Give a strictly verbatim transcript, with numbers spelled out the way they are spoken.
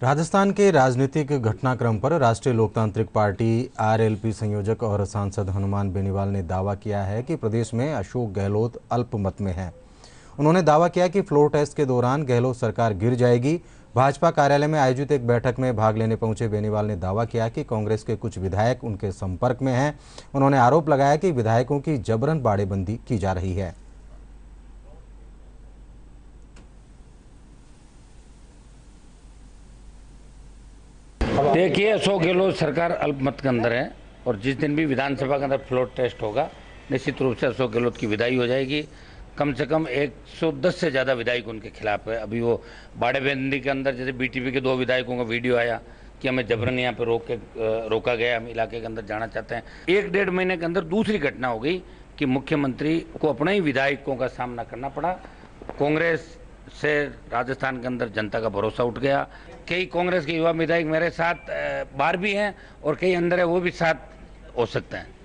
राजस्थान के राजनीतिक घटनाक्रम पर राष्ट्रीय लोकतांत्रिक पार्टी आरएलपी संयोजक और सांसद हनुमान बेनीवाल ने दावा किया है कि प्रदेश में अशोक गहलोत अल्पमत में है। उन्होंने दावा किया कि फ्लोर टेस्ट के दौरान गहलोत सरकार गिर जाएगी। भाजपा कार्यालय में आयोजित एक बैठक में भाग लेने पहुंचे बेनीवाल ने दावा किया कि कांग्रेस के कुछ विधायक उनके संपर्क में हैं। उन्होंने आरोप लगाया कि विधायकों की जबरन बाड़ेबंदी की जा रही है। देखिए, अशोक गहलोत सरकार अल्पमत के अंदर है और जिस दिन भी विधानसभा के अंदर फ्लोर टेस्ट होगा निश्चित रूप से अशोक गहलोत की विदाई हो जाएगी। कम से कम एक सौ दस से ज़्यादा विधायक उनके खिलाफ है। अभी वो बाड़ेबंदी के अंदर जैसे बीटीपी के दो विधायकों का वीडियो आया कि हमें जबरन यहाँ पे रोक के रोका गया, हम इलाके के अंदर जाना चाहते हैं। एक डेढ़ महीने के अंदर दूसरी घटना हो गई कि मुख्यमंत्री को अपने ही विधायकों का सामना करना पड़ा। कांग्रेस से राजस्थान के अंदर जनता का भरोसा उठ गया। कई कांग्रेस के युवा विधायक मेरे साथ बाहर भी हैं और कई अंदर है, वो भी साथ हो सकते हैं।